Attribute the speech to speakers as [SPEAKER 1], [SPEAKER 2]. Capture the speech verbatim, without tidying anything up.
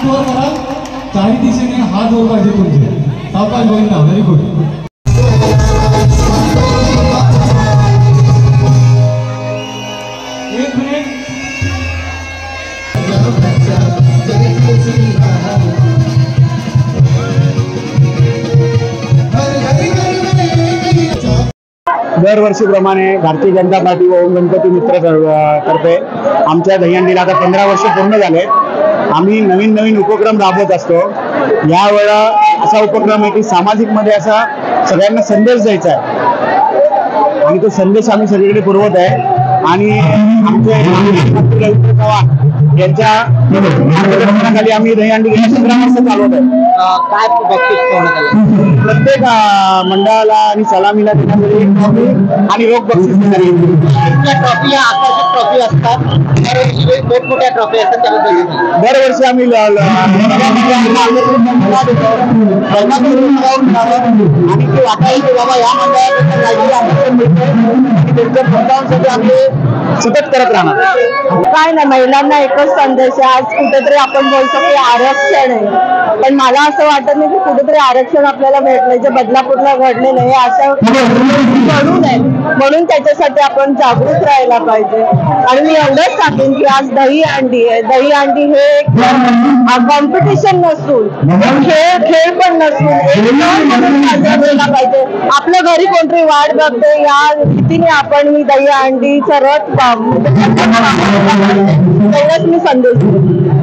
[SPEAKER 1] वर करा, चारी दिशेने हात वर पाहिजे तुमचे। सावकाश गोविंदा, व्हेरी गुड। एक मिनिट,
[SPEAKER 2] दरवर्षीप्रमाणे भारतीय जनता पार्टी व ओम गणपती मित्र तर्फे आमच्या दहीहंडीला आता पंधरा वर्ष पूर्ण झाले। आम्ही नवीन नवीन उपक्रम राबवत असतो। यावेळा असा उपक्रम आहे की सामाजिक मध्ये असा सगळ्यांना संदेश द्यायचा आहे आणि तो संदेश आम्ही सगळीकडे पुरवत आहे। आणि आमचे मंत्री चव्हाण यांच्या मार्गदर्शनाखाली आम्ही दहीहंडी पंधरा वर्ष चालवत आहे।
[SPEAKER 3] काय
[SPEAKER 2] प्रत्येक मंडळाला आणि सलामीला देण्यासाठी ट्रॉफी आणि रोख बक्षीस देण्यात
[SPEAKER 3] ट्रॉफी आकर्षक ट्रॉफी असतात, मोठमोठ्या ट्रॉफी असतात त्याबद्दल
[SPEAKER 2] दरवर्षी आम्ही आणि ते वाटायला की बाबा या मंडळाकडे त्यांच्या फंडांसाठी आम्ही सतत करत राहणार।
[SPEAKER 4] काय नाही, महिलांना एकच संदेश आहे, आज कुठेतरी आपण बोलतो की आरक्षण आहे, पण मला असं वाटत नाही की कुठेतरी आरक्षण आपल्याला भेटलं जे बदलापूरला घडलेलं आहे असं घडू नये, म्हणून त्याच्यासाठी आपण जागृत राहायला पाहिजे। आणि मी एवढंच सांगेन की आज दहीहंडी आहे, दहीहंडी हे एक कॉम्पिटिशन नसून खेळ खेळ पण नसून एक म्हणून साजरा केला पाहिजे। आपल्या घरी कोणतरी वाट बघते या रीतीने आपण ही दहीहंडीचा रथ एवढंच मी संदेश देईन।